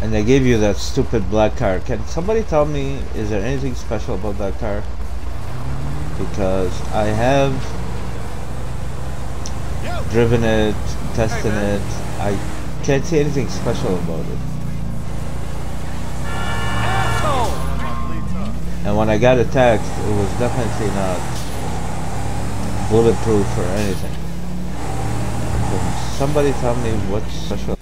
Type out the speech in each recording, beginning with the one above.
And they gave you that stupid black car. Can somebody tell me, is there anything special about that car? Because I have driven it, tested it. I can't see anything special about it. And when I got a text, it was definitely not bulletproof or anything. Can somebody tell me what's special?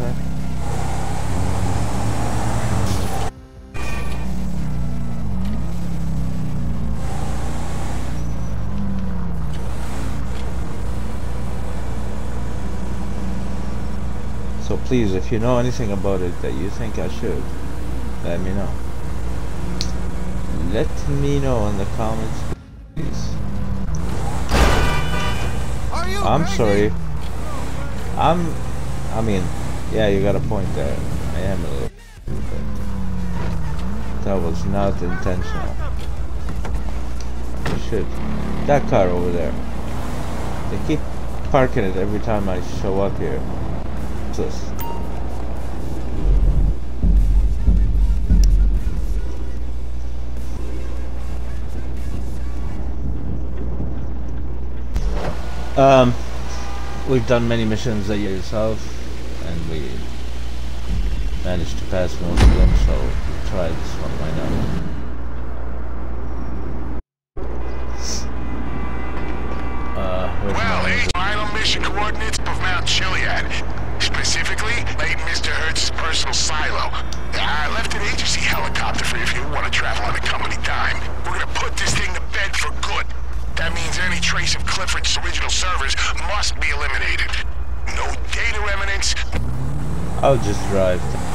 So please, if you know anything about it that you think I should, let me know. Let me know in the comments, please. I'm sorry. I mean, yeah, you got a point there. I am a little, but that was not intentional. Shit. That car over there. They keep parking it every time I show up here. What's this? We've done many missions that you yourself, and we managed to pass most of them, so we'll try this one, why not? Well, final mission coordinates of Mount Chiliad. Specifically, late Mr. Hertz's personal silo. I left an agency helicopter for you if you want to travel on a company dime. We're gonna put this thing to bed for good. That means any trace of Clifford's original servers must be eliminated. No data remnants. I'll just drive.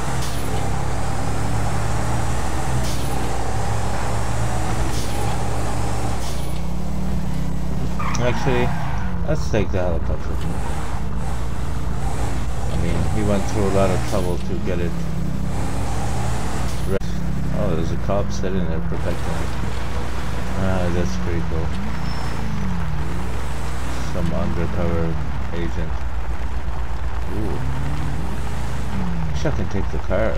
Actually, let's take the helicopter. I mean, he went through a lot of trouble to get it. Oh, there's a cop sitting there protecting it. Ah, that's pretty cool. Some undercover agent. Ooh. Wish I can take the car.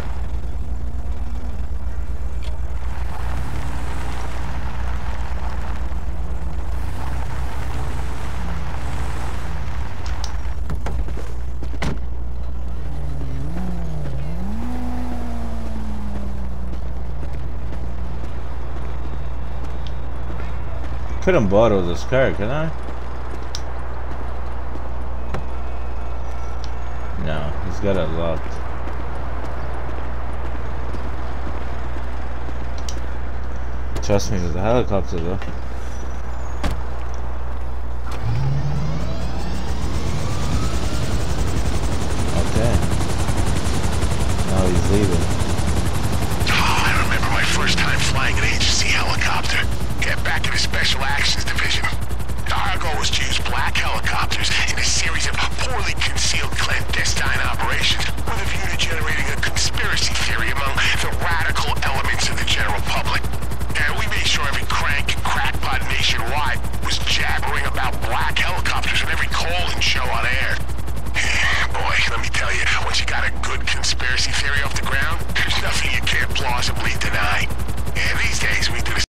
Couldn't borrow this car, can I? No, he's got it locked. Trust me, with the helicopter though. Okay. Now he's leaving. Oh, I remember my first time flying an agency helicopter. Get back in the Special Actions Division. Our goal was to use black helicopters in a series of poorly concealed clandestine operations with a view to generating a conspiracy theory among the radical elements of the general public. And we made sure every crank and crackpot nationwide was jabbering about black helicopters in every call-in show on air. Boy, let me tell you, once you got a good conspiracy theory off the ground, there's nothing you can't plausibly deny. And these days we do the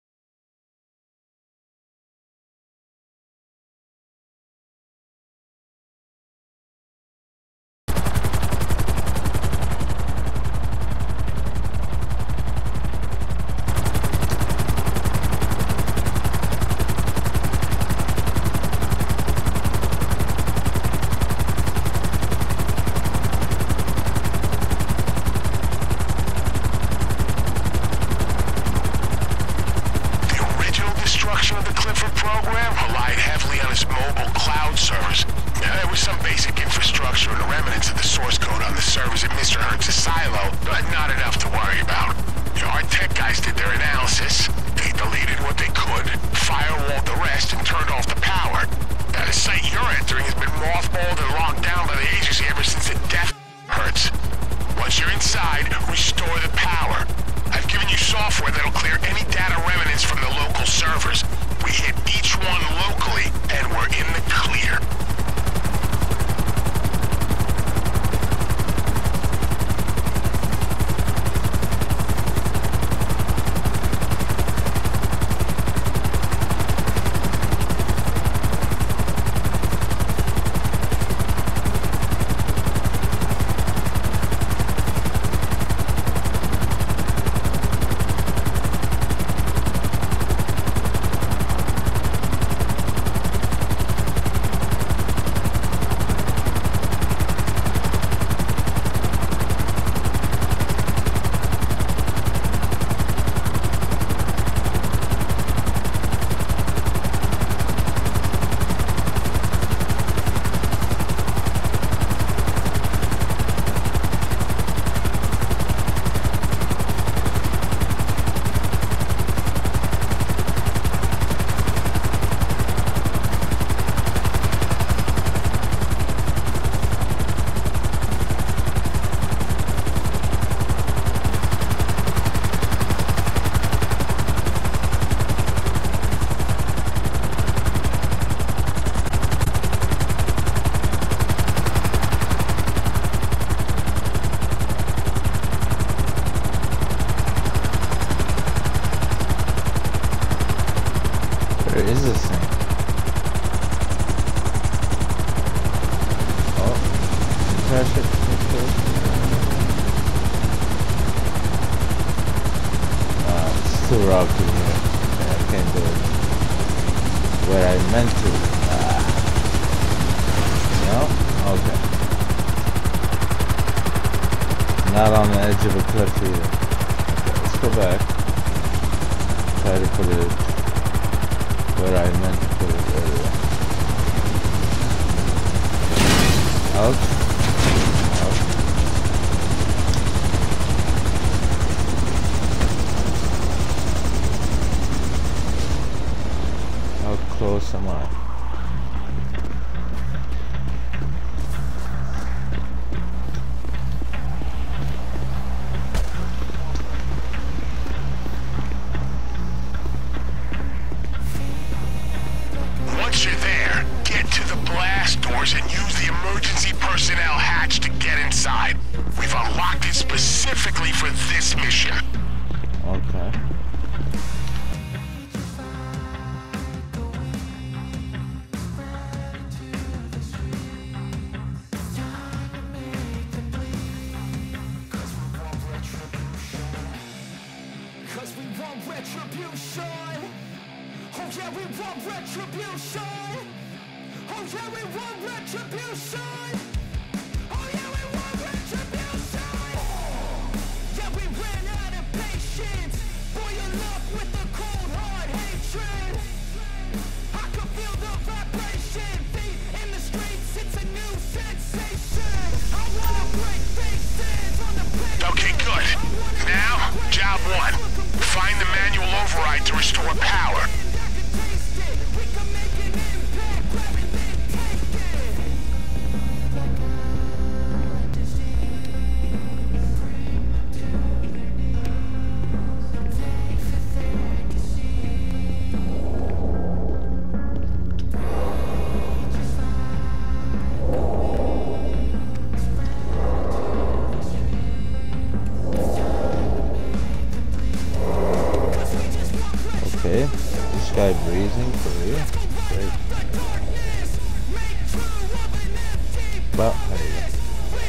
It's too rocky here. I can't do it. Where I meant to. No? Okay. Not on the edge of a cliff either. Okay, let's go back. Try to put it where I meant to put it earlier. Out. How close am I? Once you're there, get to the blast doors and use the emergency personnel hatch to get inside. We've unlocked it specifically for this mission. Okay. Cause we want retribution. Oh yeah, we want retribution. Oh yeah, we want retribution. Oh yeah, we want retribution. Yeah, we ran out of patience. Boil up with the cold hard hatred. I can feel the vibration. Feet in the streets, it's a new sensation. I wanna break faces on the pavement. Okay, good. Now, job one. Find the manual override to restore power. Okay, this guy breathing for real? Great. Well, there you go.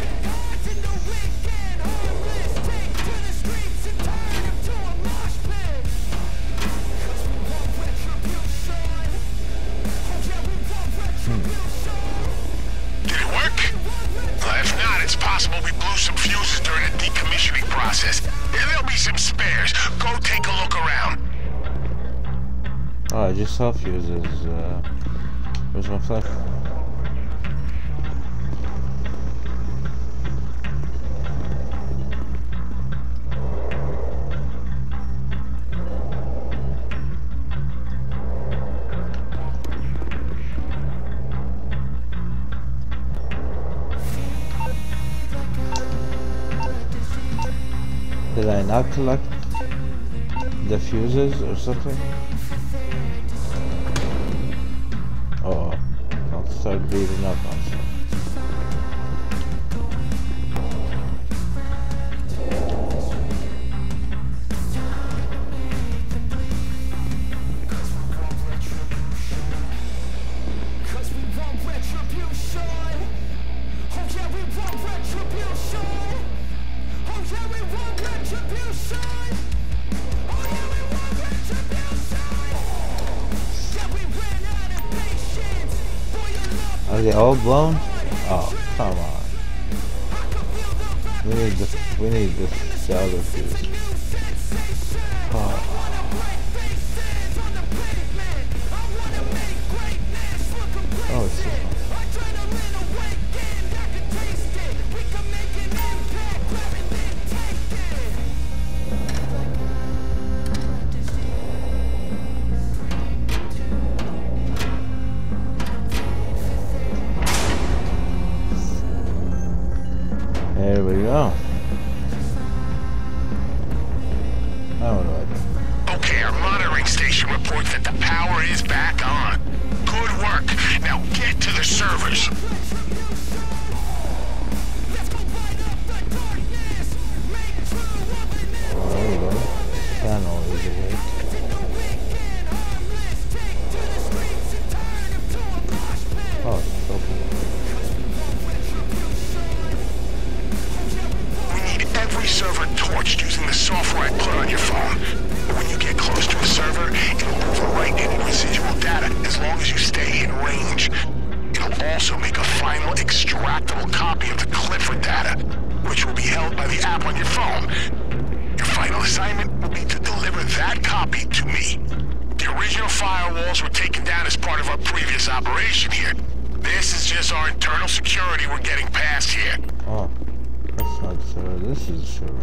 Did it work? If not, it's possible we blew some fuses during the decommissioning process. There'll be some spares. Go take a look around. Oh, I just saw fuses. Where's my flash? Did I not collect the fuses or something? Oh, I'll start beating up on some. Cause we want retribution. Oh yeah, we want retribution. Oh yeah, we want retribution. Oh yeah, we want retribution. Yeah, we ran out of patience. Boil up. Are they all blown? Oh, come on. We need this other fuse. Oh. Oh, it's this one. There we go. Now what do I do? Okay, our monitoring station reports that the power is back on. Good work. Now get to the servers. Oh, there we go. Panel is awake. Oh, it's open. torched using the software I put on your phone. When you get close to a server, it'll overwrite any residual data as long as you stay in range. It'll also make a final extractable copy of the Clifford data, which will be held by the app on your phone. Your final assignment will be to deliver that copy to me. The original firewalls were taken down as part of our previous operation here. This is just our internal security we're getting past here. Oh, that's not the server. This is the server.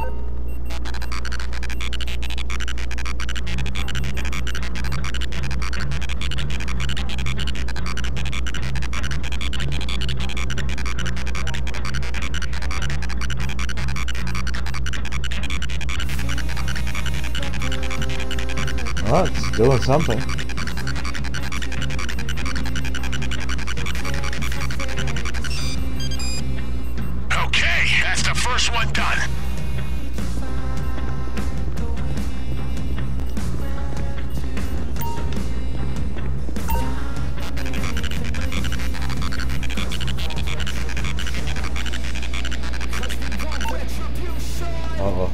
Oh, it's doing something. Okay, that's the first one done. Uh-oh.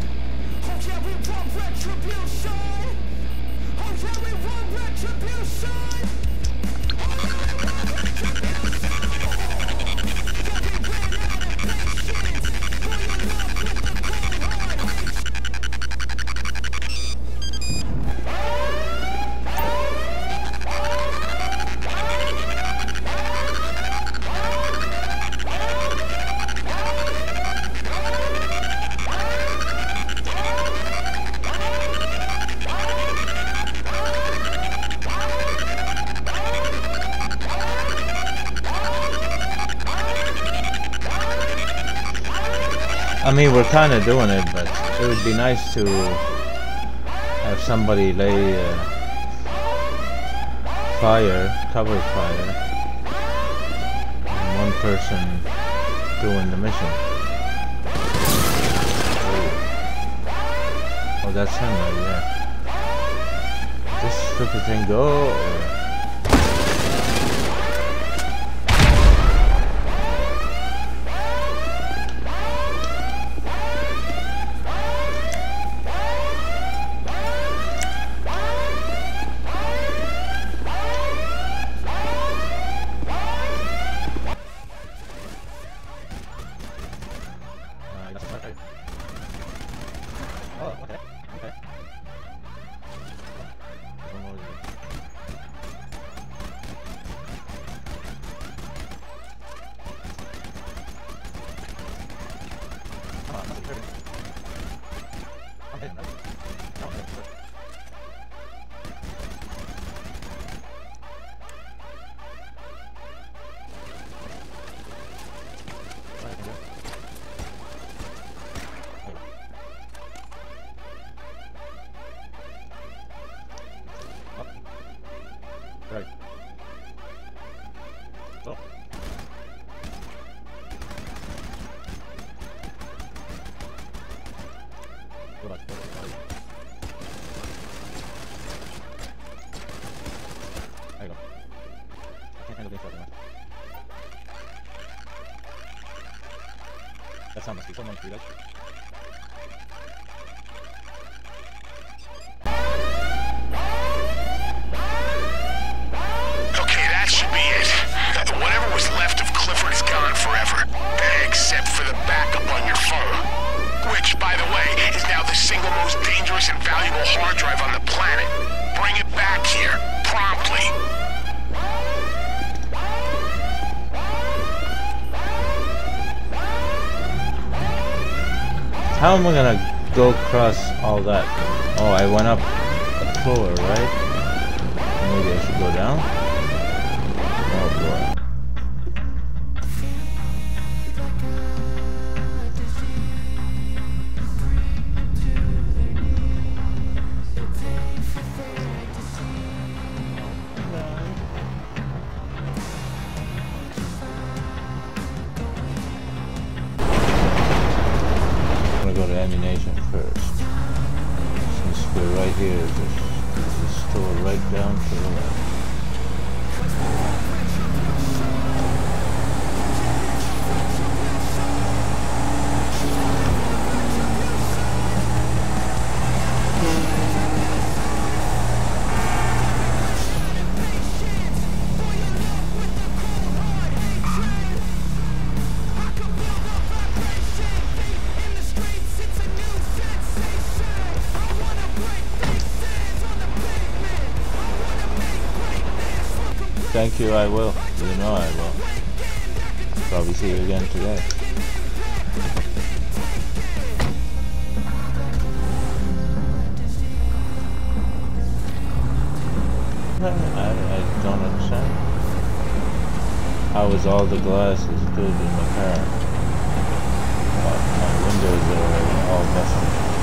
I mean, we're kind of doing it, but it would be nice to have somebody lay cover fire, and one person doing the mission. Oh, that's him right there. Does this stupid thing go, or? Oh, okay, okay. One more here. Oh, I'm not hurting. I'm hitting that. No, I'm hitting that. Right. Oh. Go back. There you go. I can't handle this right now. That sound must be someone through that. Whatever was left of Clifford is gone forever, except for the backup on your phone. Which, by the way, is now the single most dangerous and valuable hard drive on the planet. Bring it back here, promptly. How am I gonna go across all that? Oh, I went up a floor, right? Maybe I should go down? Oh boy. I'm gonna go to ammunition first. Since we're right here, there's a store right down to the left. Thank you, I will. You know I will. Probably see you again today. I don't understand. How is all the glasses good in the car? But my windows are all messed up.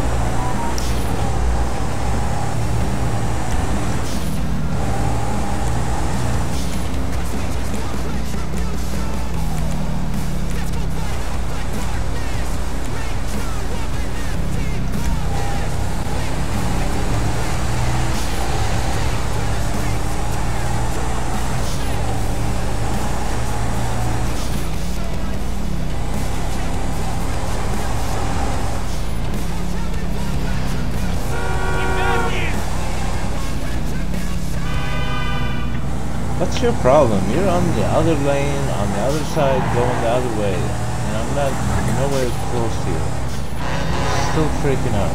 What's your problem? You're on the other lane, on the other side, going the other way. And I'm not nowhere close to you. Still freaking out.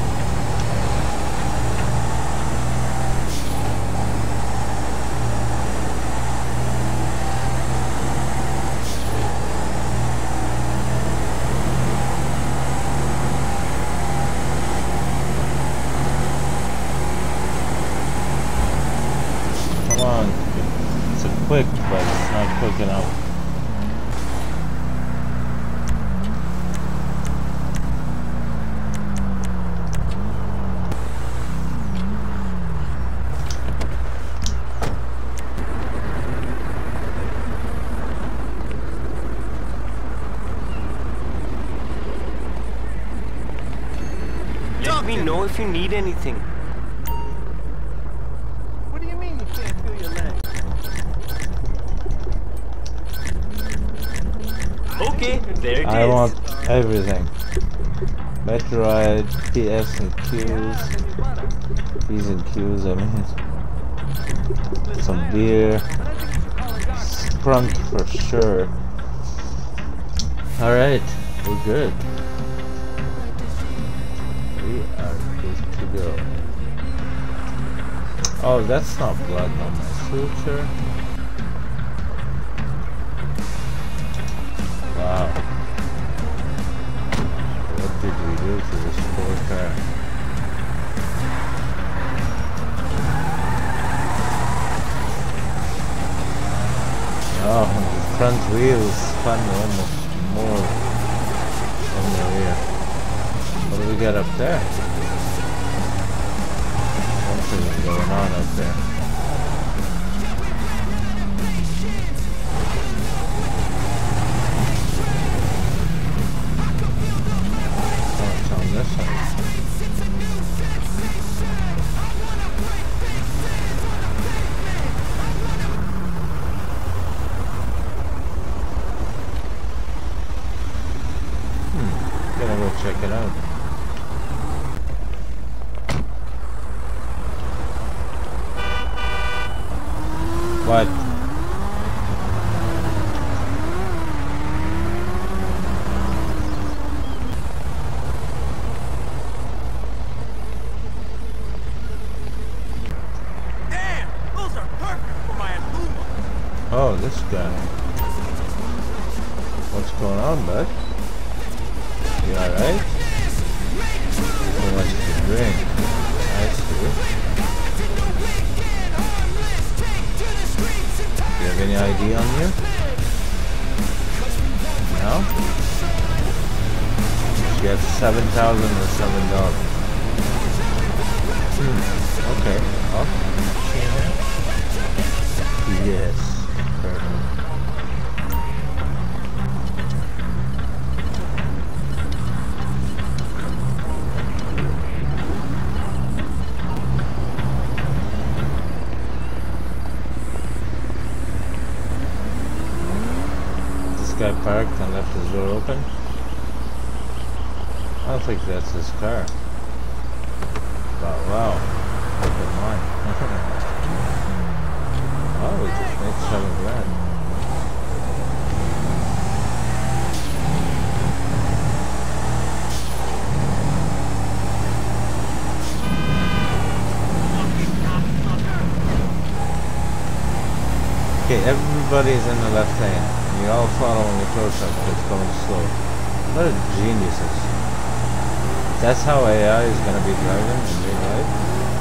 Come on. It's quick, but it's not quick enough. Let me know if you need anything. What do you mean you can't feel your legs? Okay, there it is. I want everything. Metroid, PS and Qs. P's and Qs, I mean. Some beer. Sprunk for sure. Alright, we're good. We are good to go. Oh, that's not blood on my suture. Wow. What did we do to this poor car? Oh, the front wheels spun almost more than the rear. What do we got up there? Something's going on up there. Oh, it's on this side. Gonna go check it out. What? Damn, those are perfect for my Aluma. Oh, this guy. What's going on, bud? You alright? Too much to drink. I see. Do you have any ID on you? No? You have $7,007. Okay. Oh. Yes. Perfect. Guy parked and left his door open. I don't think that's his car. But wow, look at mine. Oh, we just made $7,000. Okay, everybody's in the left lane. You're all following the tow truck that's going slow. What a geniuses. That's how AI is going to be driving in real life.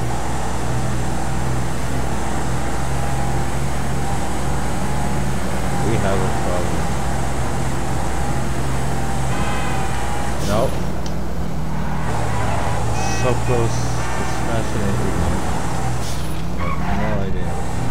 We have a problem. Nope. So close to smashing everything. No idea.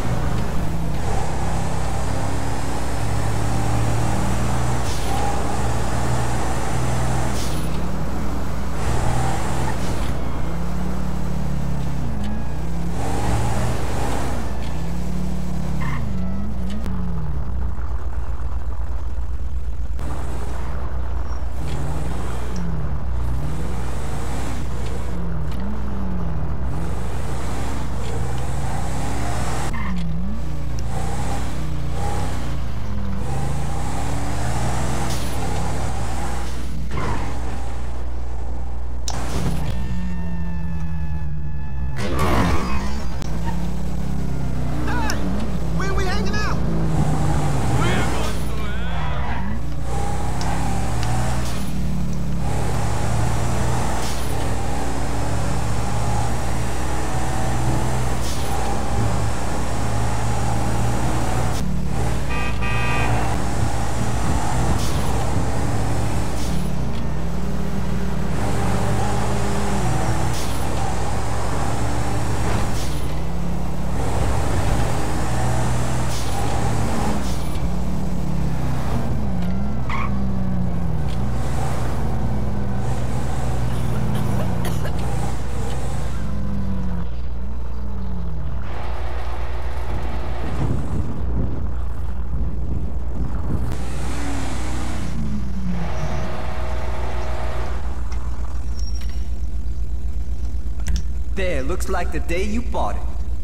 There, looks like the day you bought it.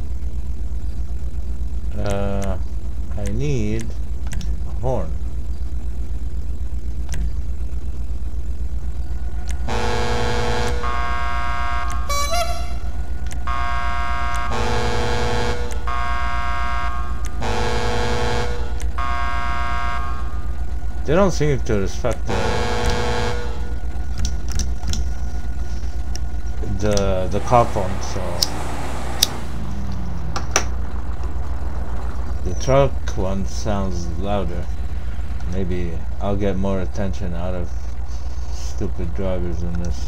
I need a horn. They don't seem to respect the cop phone, so the truck one sounds louder. Maybe I'll get more attention out of stupid drivers in this.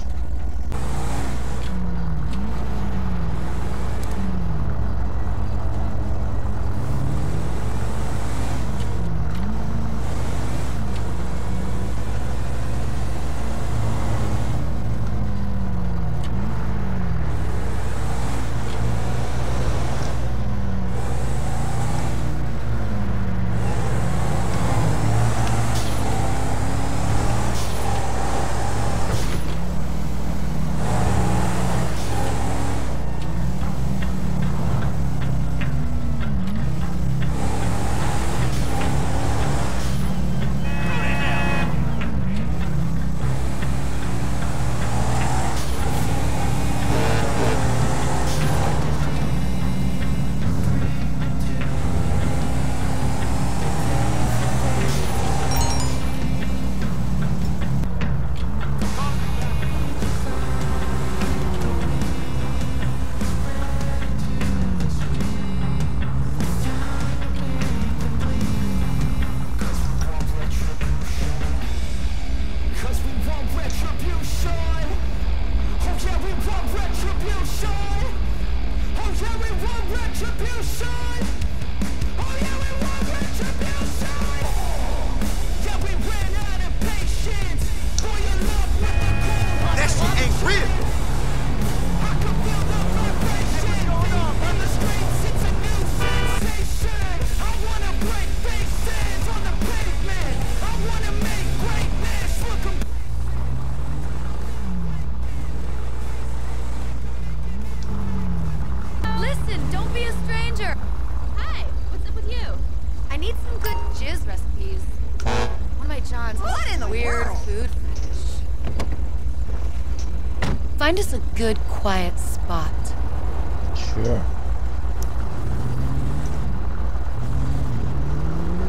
Find us a good, quiet spot. Sure.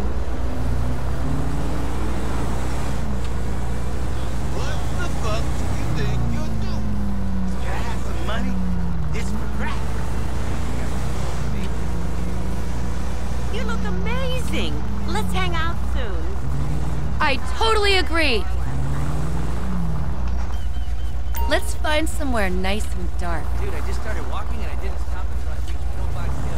totally agree. Let's find somewhere nice and dark. Dude, I just started walking and I didn't stop until I reached Pillbox Hill.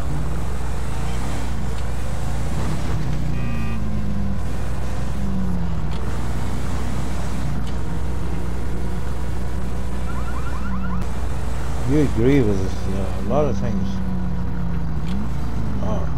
You agree with a lot of things. Oh.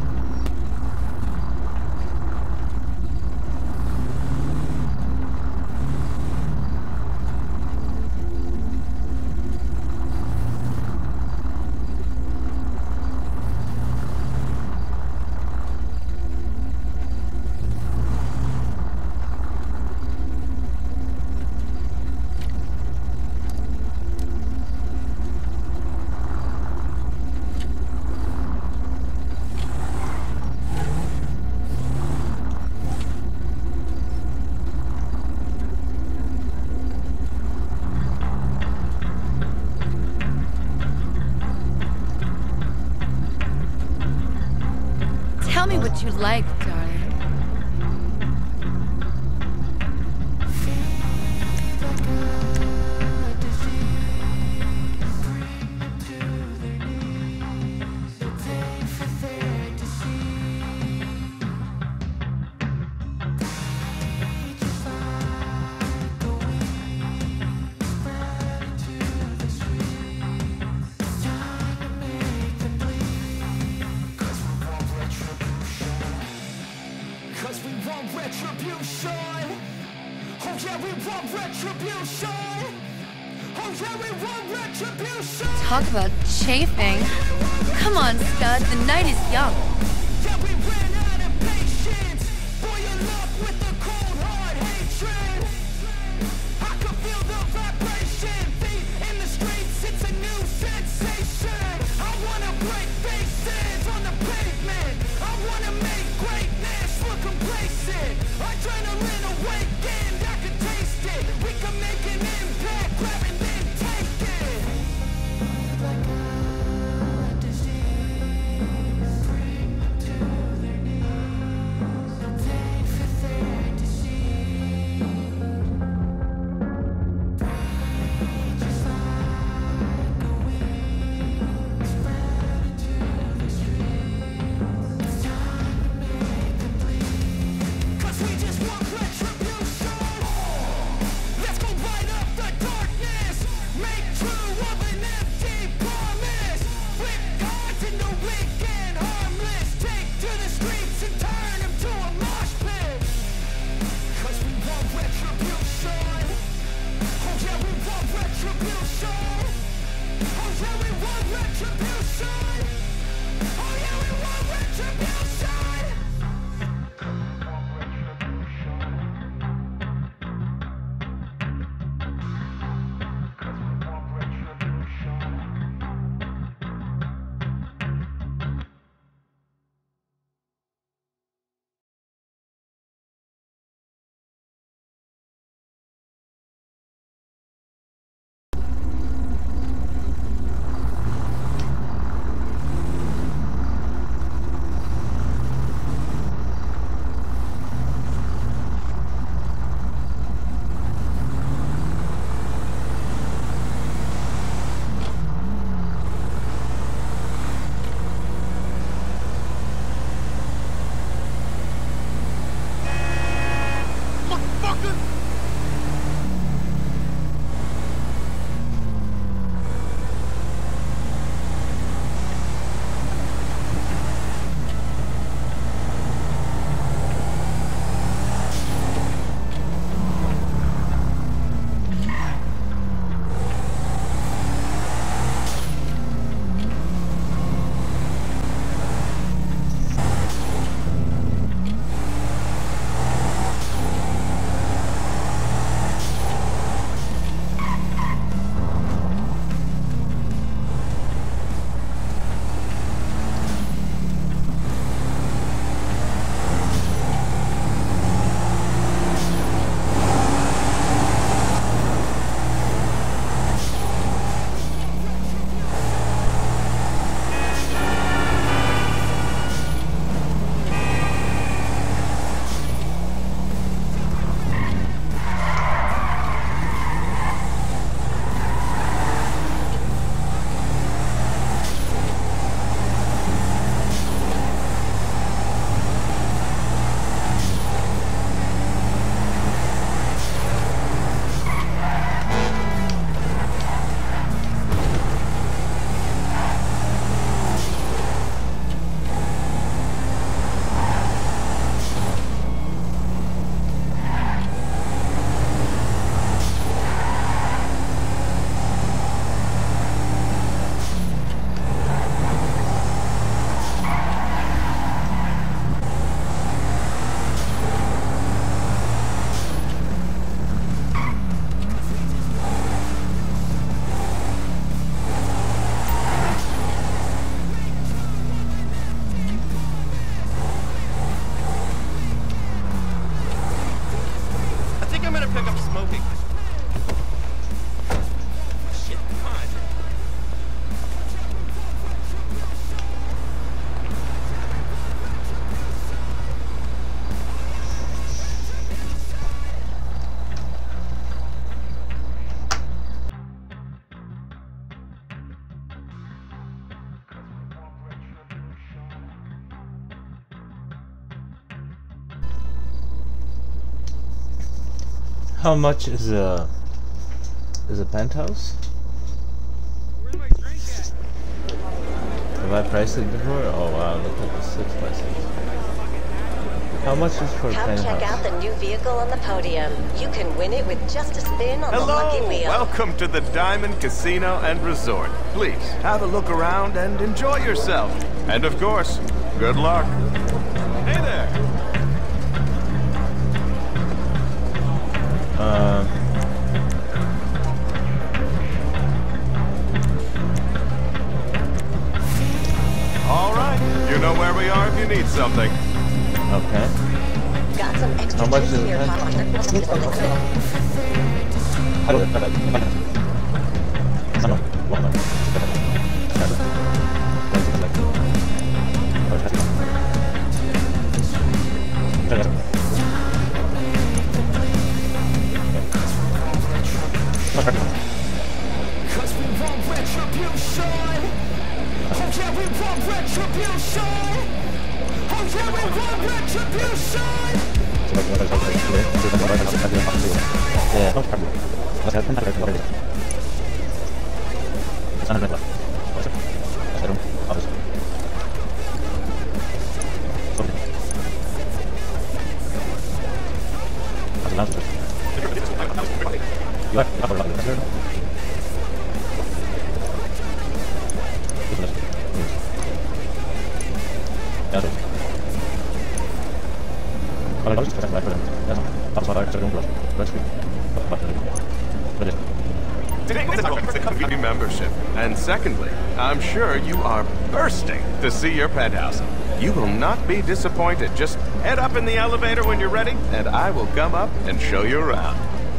Tell me what you like, darling. Cause we want retribution. Oh yeah, we want retribution. Oh yeah, we want retribution. Talk about chafing. Come on, stud, the night is young. Yeah, we ran out of patience. Boil up with the cold hard hatred. I can feel the vibration. Feet in the streets, it's a new sensation. I wanna break faces on the pavement. I wanna make greatness look complacent. Adrenaline awakened, I can taste it. We can make an impact, grab and then take it. Like a disease, bring How much is a penthouse? Where's my drink at? Have I priced it before? Oh wow, look at the 6x6. How much is for a Come penthouse? check out the new vehicle on the podium. You can win it with just a spin on the lucky Hello! wheel. Welcome to the Diamond Casino and Resort. Please, have a look around and enjoy yourself. And of course, good luck. Hey there! All right, you know where we are if you need something. Okay. Got some extra How much juice is in your it? pocket. Cause we want retribution. Oh yeah, we want retribution. Oh yeah, we want retribution. Membership. And secondly, I'm sure you are bursting to see your penthouse. You will not be disappointed. Just head up in the elevator when you're ready, and I will come up and show you around.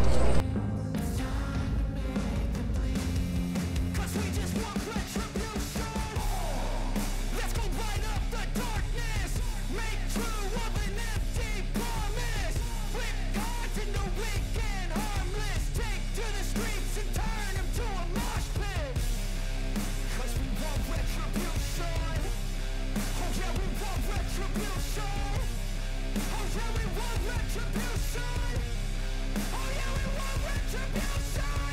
Cause we just want retribution. Let's go light up the darkness. Make true of an empty promise. Flip cards in the weekend, harmless. Take to the streets and turn them to a mosh pit. Cause we want retribution. Oh yeah, we want retribution. Oh yeah, we want retribution. Oh yeah, we want retribution.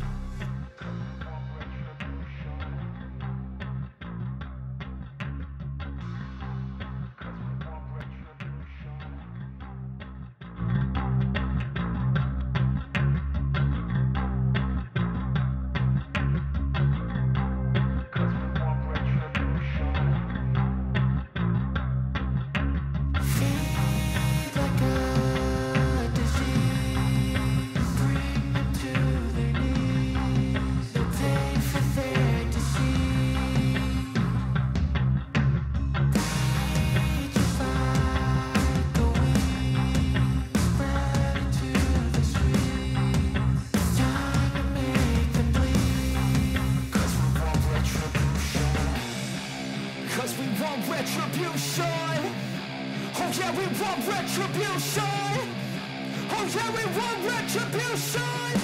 Cause we want retribution. Oh yeah, we want retribution. Oh yeah, we want retribution.